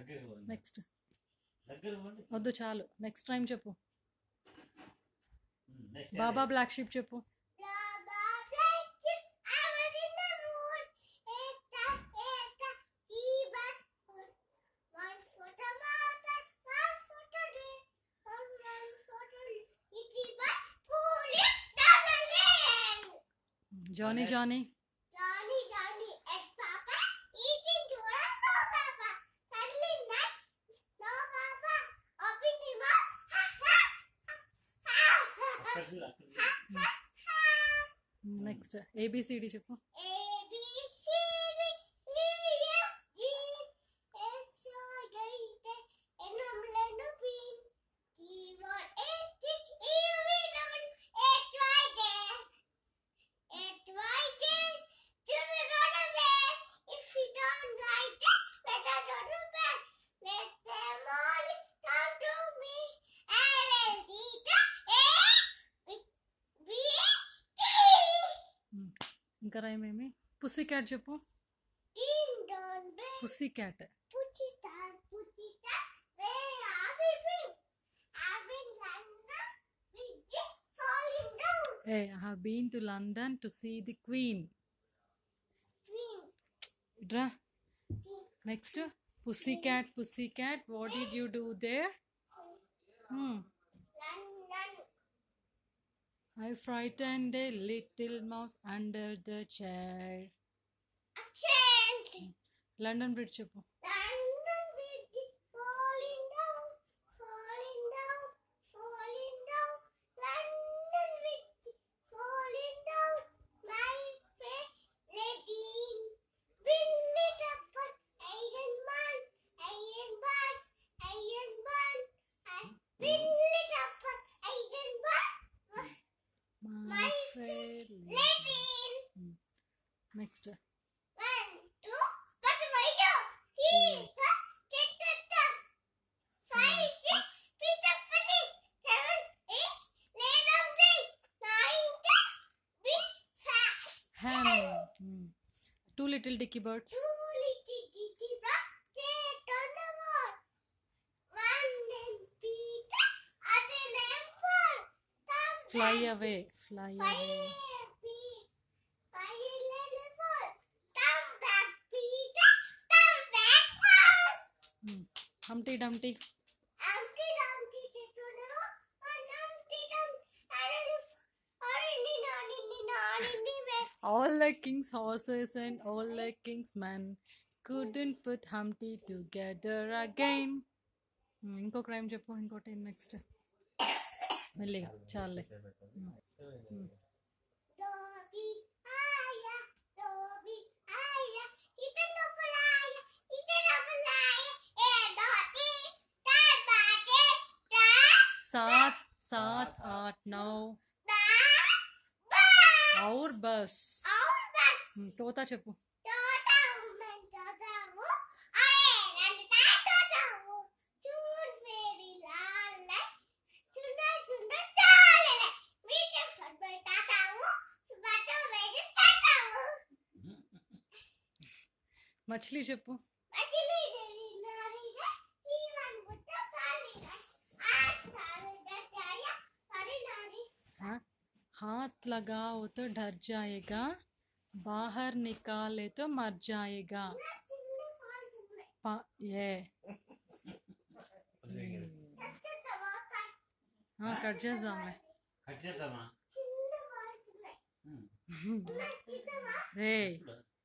Next వద్దు చాలు next time చెప్పు బాబా బ్లాక్ షీప్ చెప్పు Johnny Johnny at Papa eating chura no Papa cuddling night no Papa opening mouth next ABCD చెప్పు ఇంకా రాయమేమి pussy cat చెప్పు pussy cat Hey, I have been to London to see the Queen. Dra. Next, pussycat, pussycat. What did you do there? London. I frightened a little mouse under the chair. London Bridge చెప్పు London Bridge falling down, falling down, falling down. London Bridge falling down. My face letting build it up on iron man, iron bars, iron man. Build it up on iron bar. My face Letting. Next. 1, 2, but my job. 3, 5, 6, pick up 7, 8, lay down 9, 10, big fast. Ham. Two little dicky birds. 2 little ditty birds, they on the wall. One named Peter, other named Paul. Fly away, fly away. Humpty Dumpty. All the king's horses and all the king's men couldn't put Humpty together again. ఇంకో rhyme చెప్పు ఇంకోటి next మెల్లిగా చాలే सात सात आठ नौ और बस तोता చెప్పు మछली చెప్పు हाथ लगाओ तो डर जाएगा बाहर निकाले तो मर जाएगा ये हाँ कट చేద్దాంలే రే